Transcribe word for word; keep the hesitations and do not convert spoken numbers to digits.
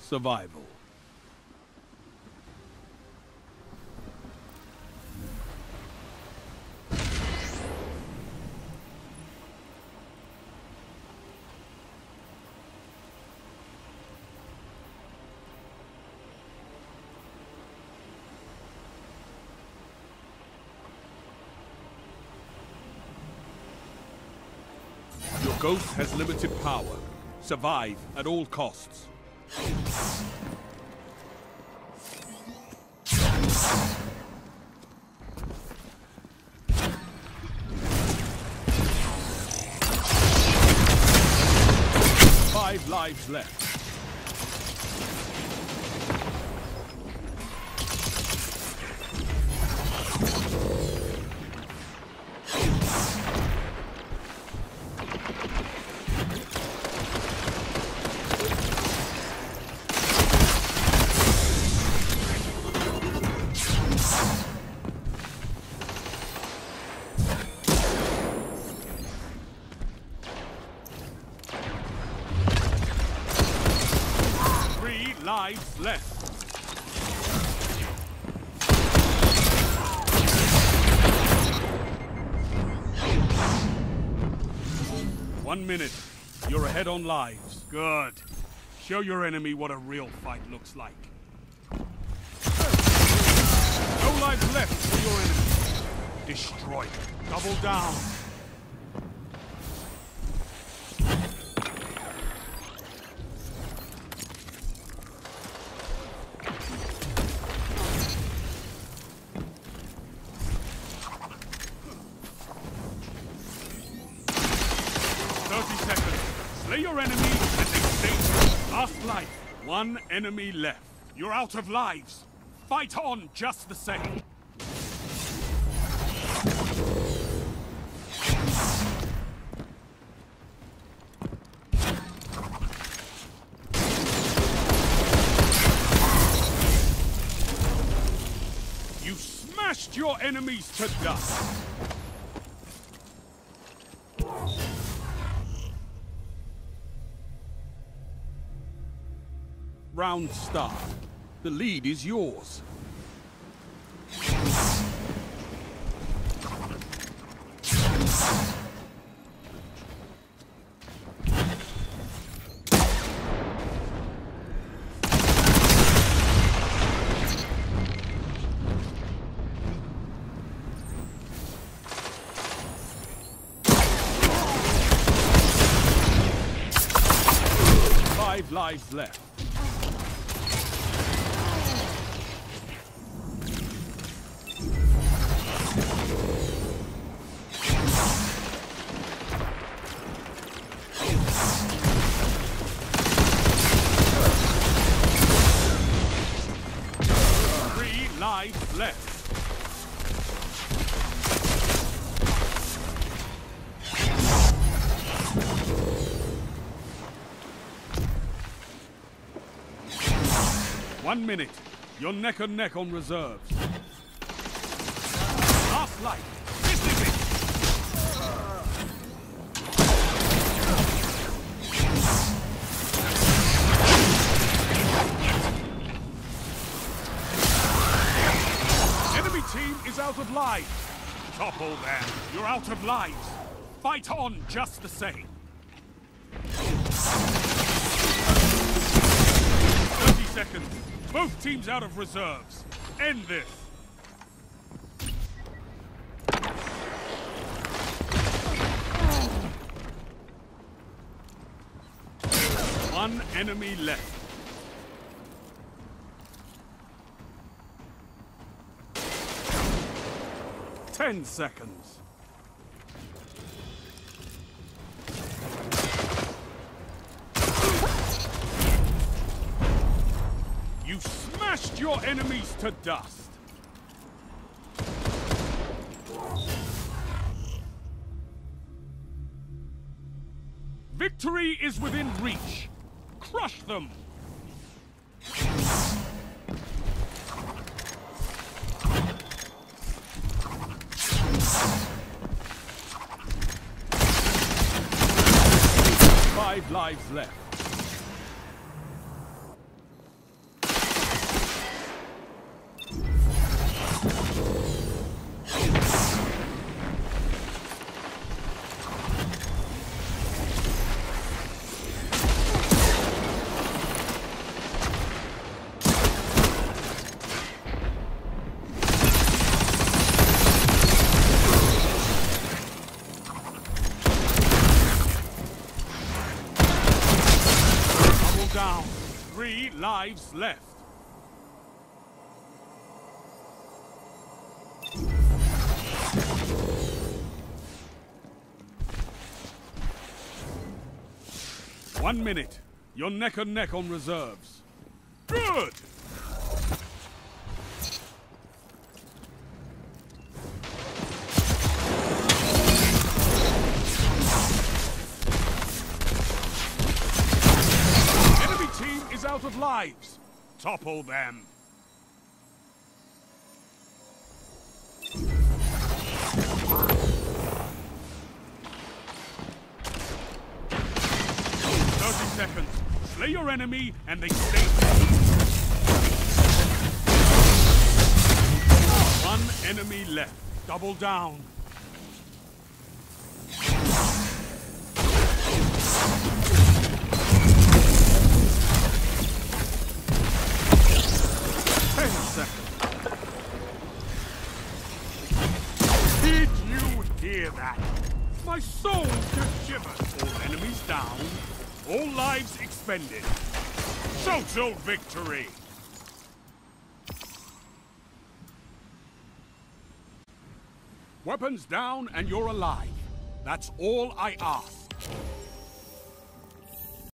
survival. Your ghost has limited power. Survive at all costs. Five lives left. Lives left. One minute. You're ahead on lives. Good. Show your enemy what a real fight looks like. No lives left for your enemy. Destroy them. Double down. thirty seconds. Slay your enemy and exchange. Last life. One enemy left. You're out of lives. Fight on just the same. You smashed your enemies to dust. Round start. The lead is yours. Five lives left. Lives left. One minute. You're neck and neck on reserves. Last light. This is it. Team is out of lives. Topple them. You're out of lives. Fight on just the same. thirty seconds. Both teams out of reserves. End this. One enemy left. Ten seconds. You smashed your enemies to dust. Victory is within reach. Crush them. Five lives left. lives left. One minute. You're neck and neck on reserves. Good! Enemy team is out of lives. Topple them. thirty seconds. Slay your enemy and they stay. One enemy left. Double down. Ten seconds. Did you hear that? My soul just shivered. All enemies down. All lives expended. Total victory! Weapons down and you're alive. That's all I ask.